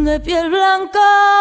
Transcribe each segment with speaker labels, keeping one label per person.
Speaker 1: de piel blanca,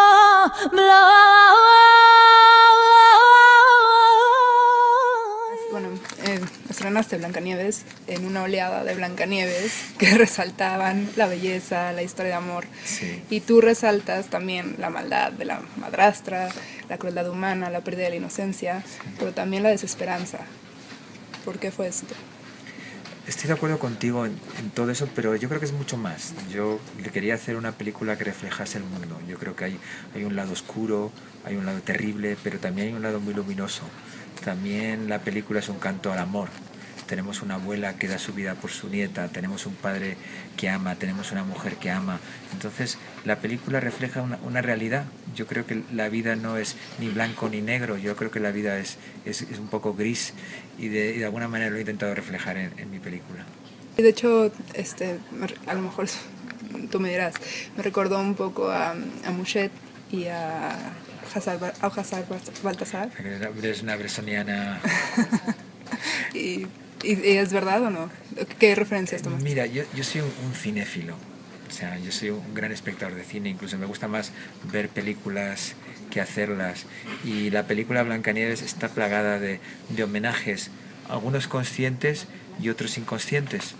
Speaker 2: Bueno, estrenaste Blancanieves en una oleada de Blancanieves que resaltaban la belleza, la historia de amor.
Speaker 3: Sí.
Speaker 2: Y tú resaltas también la maldad de la madrastra, la crueldad humana, la pérdida de la inocencia, pero también la desesperanza. ¿Por qué fue esto?
Speaker 3: Estoy de acuerdo contigo en todo eso, pero yo creo que es mucho más. Yo le quería hacer una película que reflejase el mundo. Yo creo que hay un lado oscuro, hay un lado terrible, pero también hay un lado muy luminoso. También la película es un canto al amor. Tenemos una abuela que da su vida por su nieta, tenemos un padre que ama, tenemos una mujer que ama. Entonces la película refleja una realidad. Yo creo que la vida no es ni blanco ni negro, yo creo que la vida es un poco gris y de alguna manera lo he intentado reflejar en mi película.
Speaker 2: Y de hecho, a lo mejor tú me dirás, me recordó un poco a Mouchet y a Hazar Baltasar.
Speaker 3: Eres una bresoniana.
Speaker 2: ¿Y es verdad o no? ¿Qué referencias tomas?
Speaker 3: Mira, yo soy un cinéfilo, o sea, yo soy un gran espectador de cine, incluso me gusta más ver películas que hacerlas. Y la película Blancanieves está plagada de homenajes, algunos conscientes y otros inconscientes.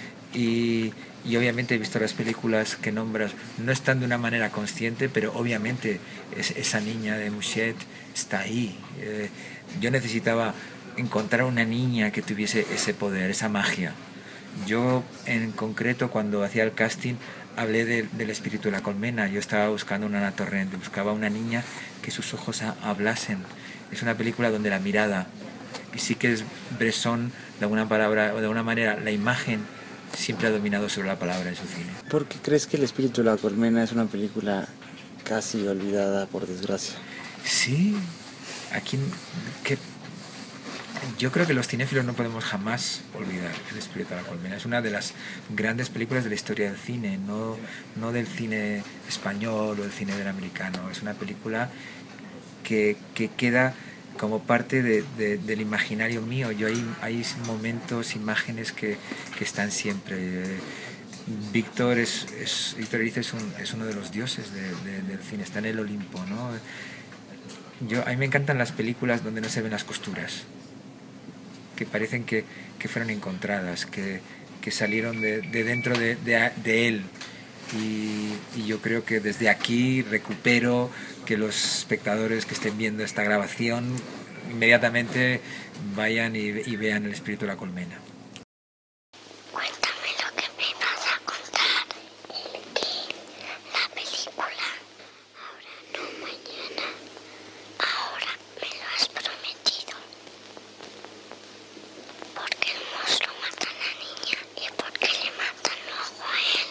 Speaker 3: Y obviamente he visto las películas que nombras, no están de una manera consciente, pero obviamente esa niña de Mouchet está ahí. Yo necesitaba encontrar una niña que tuviese ese poder, esa magia. Yo en concreto cuando hacía el casting hablé del espíritu de la colmena. Yo estaba buscando una Ana Torrent, buscaba una niña que sus ojos hablasen. Es una película donde la mirada, y sí que es Bresson de alguna palabra, o de alguna manera la imagen siempre ha dominado sobre la palabra en su cine.
Speaker 4: ¿Por qué crees que El espíritu de la colmena es una película casi olvidada, por desgracia?
Speaker 3: Sí, aquí que yo creo que los cinéfilos no podemos jamás olvidar El espíritu de la colmena. Es una de las grandes películas de la historia del cine, no del cine español o del cine del americano. Es una película que queda como parte del imaginario mío. Hay momentos, imágenes que están siempre. Víctor Erice es uno de los dioses del cine, está en el Olimpo, ¿no? A mí me encantan las películas donde no se ven las costuras, que parecen que fueron encontradas, que salieron de dentro de él. Y yo creo que desde aquí recupero que los espectadores que estén viendo esta grabación inmediatamente vayan y vean El espíritu de la colmena.
Speaker 5: Cuéntame lo que me vas a contar de la película. Ahora no, mañana. Ahora me lo has prometido. ¿Por qué el monstruo mata a la niña y por qué le matan luego a él?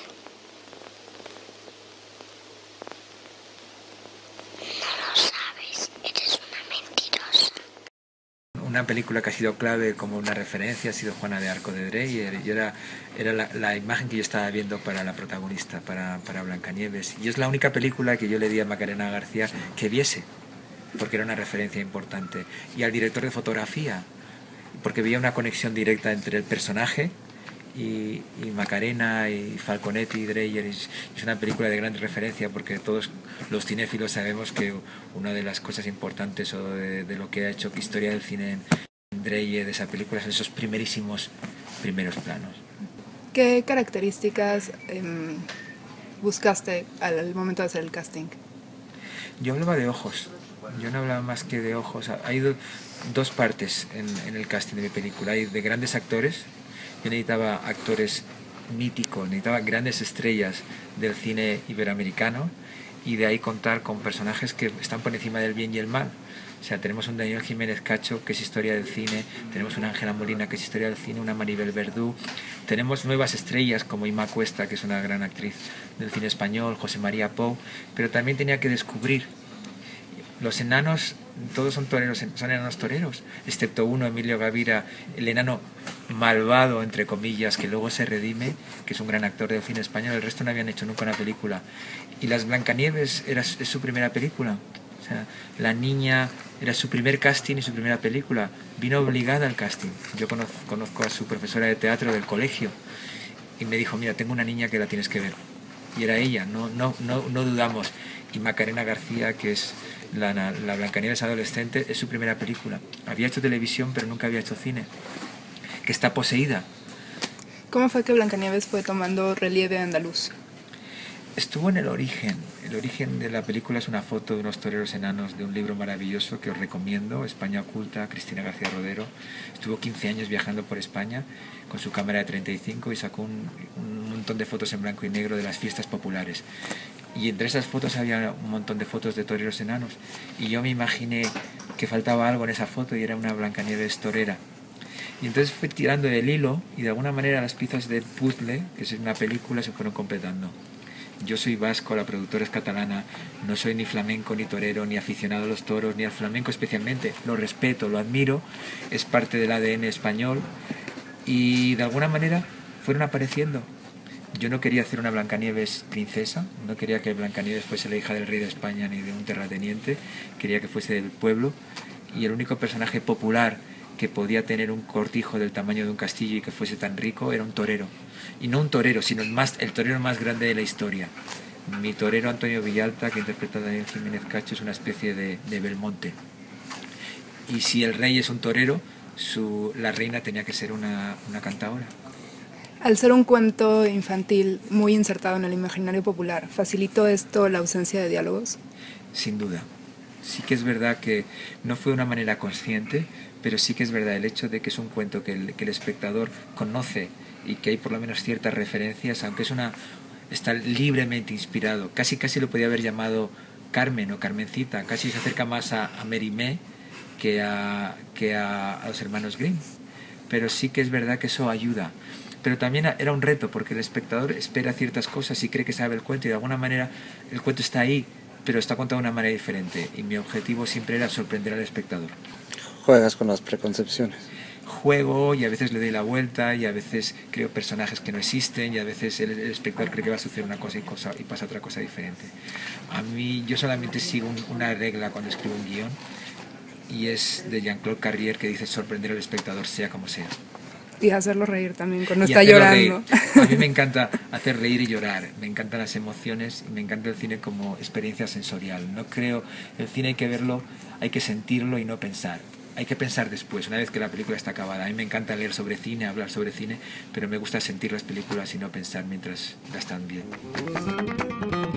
Speaker 5: No lo sabes, eres una mentirosa.
Speaker 3: Una película que ha sido clave como una referencia ha sido Juana de Arco de Dreyer, y era la imagen que yo estaba viendo para la protagonista, para Blancanieves. Y es la única película que yo le di a Macarena García que viese, porque era una referencia importante. Y al director de fotografía, porque veía una conexión directa entre el personaje y Macarena y Falconetti y Dreyer. Es una película de gran referencia porque todos los cinéfilos sabemos que una de las cosas importantes o de lo que ha hecho historia del cine en Dreyer de esa película son esos primeros planos.
Speaker 2: ¿Qué características buscaste al momento de hacer el casting?
Speaker 3: Yo hablaba de ojos, yo no hablaba más que de ojos. Hay dos partes en el casting de mi película. Hay de grandes actores. Yo necesitaba actores míticos, necesitaba grandes estrellas del cine iberoamericano, y de ahí contar con personajes que están por encima del bien y el mal. O sea, tenemos un Daniel Jiménez Cacho, que es historia del cine, tenemos una Ángela Molina, que es historia del cine, una Maribel Verdú, tenemos nuevas estrellas como Ima Cuesta, que es una gran actriz del cine español, José María Pou, pero también tenía que descubrir. Los enanos, todos son enanos toreros, excepto uno, Emilio Gavira, el enano malvado, entre comillas, que luego se redime, que es un gran actor del cine español. El resto no habían hecho nunca una película. Y Las Blancanieves es su primera película. O sea, la niña era su primer casting y su primera película. Vino obligada al casting. Yo conozco a su profesora de teatro del colegio y me dijo: mira, tengo una niña que la tienes que ver. y era ella, no dudamos. Y Macarena García, que es la Blancanieves adolescente, es su primera película. Había hecho televisión, pero nunca había hecho cine. Que está poseída.
Speaker 2: ¿Cómo fue que Blancanieves fue tomando relieve andaluz?
Speaker 3: Estuvo en el origen. El origen de la película es una foto de unos toreros enanos de un libro maravilloso que os recomiendo, España Oculta, Cristina García Rodero. Estuvo 15 años viajando por España con su cámara de 35 y sacó un montón de fotos en blanco y negro de las fiestas populares. Y entre esas fotos había un montón de fotos de toreros enanos. Y yo me imaginé que faltaba algo en esa foto y era una Blancanieves torera. Y entonces fui tirando del hilo y de alguna manera las piezas del puzzle, que es una película, se fueron completando. Yo soy vasco, la productora es catalana, no soy ni flamenco, ni torero, ni aficionado a los toros, ni al flamenco especialmente. Lo respeto, lo admiro, es parte del ADN español y de alguna manera fueron apareciendo. Yo no quería hacer una Blancanieves princesa, no quería que Blancanieves fuese la hija del rey de España ni de un terrateniente, quería que fuese del pueblo y el único personaje popular que podía tener un cortijo del tamaño de un castillo y que fuese tan rico era un torero. Y no un torero, sino el torero más grande de la historia. Mi torero Antonio Villalta, que interpreta a Daniel Jiménez Cacho, es una especie de Belmonte. Y si el rey es un torero, la reina tenía que ser una cantaora.
Speaker 2: Al ser un cuento infantil muy insertado en el imaginario popular, ¿facilitó esto la ausencia de diálogos?
Speaker 3: Sin duda. Sí que es verdad que no fue de una manera consciente, pero sí que es verdad el hecho de que es un cuento que el espectador conoce y que hay por lo menos ciertas referencias, aunque está libremente inspirado. Casi lo podía haber llamado Carmen o Carmencita, casi se acerca más a Mérimée que a los hermanos Grimm. Pero sí que es verdad que eso ayuda. Pero también era un reto porque el espectador espera ciertas cosas y cree que sabe el cuento y de alguna manera el cuento está ahí, pero está contado de una manera diferente y mi objetivo siempre era sorprender al espectador.
Speaker 4: ¿Juegas con las preconcepciones?
Speaker 3: Juego y a veces le doy la vuelta y a veces creo personajes que no existen y a veces el espectador cree que va a suceder una cosa y pasa otra cosa diferente. Yo solamente sigo una regla cuando escribo un guión y es de Jean-Claude Carrier que dice sorprender al espectador sea como sea.
Speaker 2: Y hacerlo reír también cuando está llorando.
Speaker 3: A mí me encanta hacer reír y llorar, me encantan las emociones y me encanta el cine como experiencia sensorial. No creo, el cine hay que verlo, hay que sentirlo y no pensar. Hay que pensar después, una vez que la película está acabada. A mí me encanta leer sobre cine, hablar sobre cine, pero me gusta sentir las películas y no pensar mientras la están viendo.